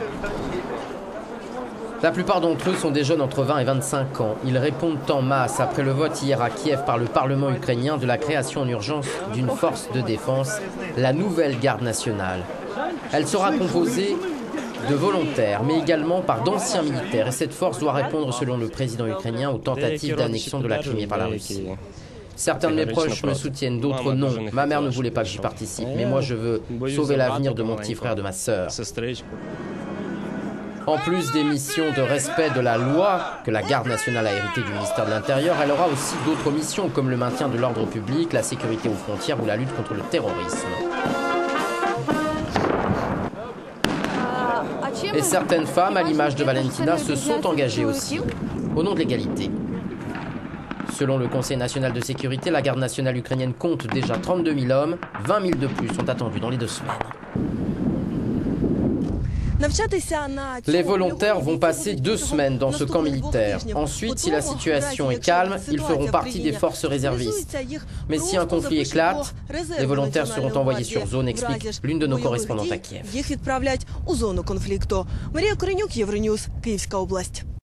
La plupart d'entre eux sont des jeunes entre 20 et 25 ans. Ils répondent en masse après le vote hier à Kiev par le Parlement ukrainien de la création en urgence d'une force de défense, la nouvelle garde nationale. Elle sera composée de volontaires, mais également par d'anciens militaires. Et cette force doit répondre, selon le président ukrainien, aux tentatives d'annexion de la Crimée par la Russie. Certains de mes proches me soutiennent, d'autres non. Ma mère ne voulait pas que j'y participe, mais moi je veux sauver l'avenir de mon petit frère, de ma sœur. En plus des missions de respect de la loi que la garde nationale a héritées du ministère de l'Intérieur, elle aura aussi d'autres missions comme le maintien de l'ordre public, la sécurité aux frontières ou la lutte contre le terrorisme. Et certaines femmes, à l'image de Valentina, se sont engagées aussi, au nom de l'égalité. Selon le Conseil national de sécurité, la garde nationale ukrainienne compte déjà 32 000 hommes, 20 000 de plus sont attendus dans les 2 semaines. Les volontaires vont passer 2 semaines dans ce camp militaire. Ensuite, si la situation est calme, ils feront partie des forces réservistes. Mais si un conflit éclate, les volontaires seront envoyés sur zone, explique l'une de nos correspondantes à Kiev.